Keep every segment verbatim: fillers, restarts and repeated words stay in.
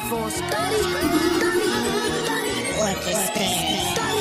for study, study, study, orchestrated.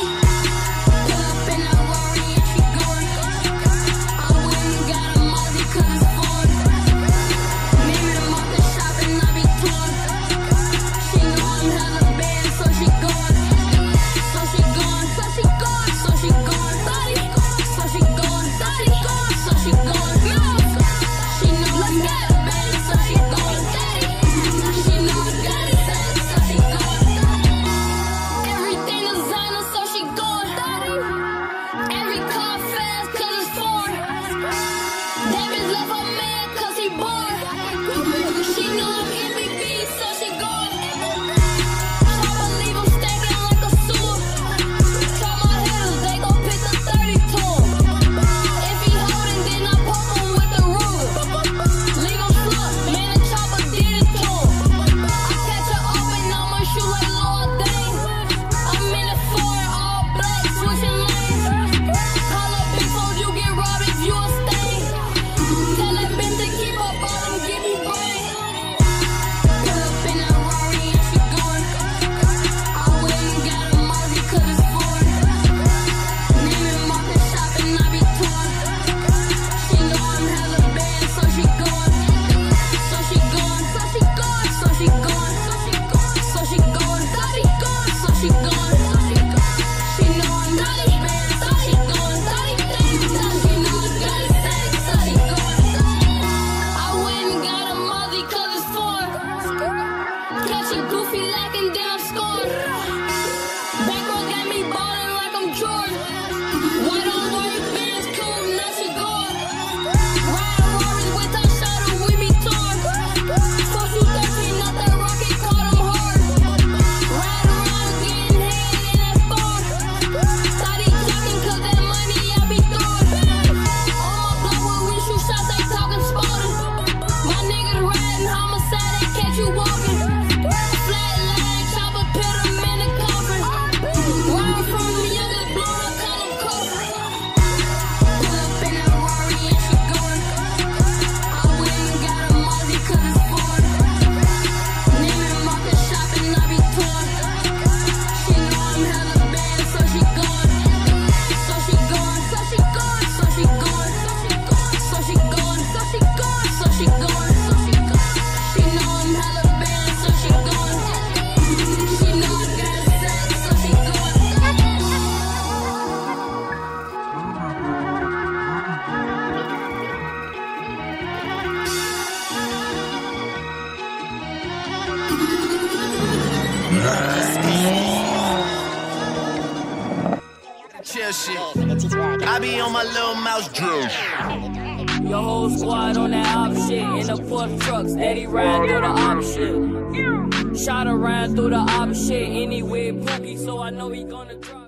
Chill shit. I be on my little mouse drill. Your whole squad on that op shit. In the Porsche truck, steady riding through the op shit. Shot around through the op shit. Anyway, Pookie, so I know he gonna drop.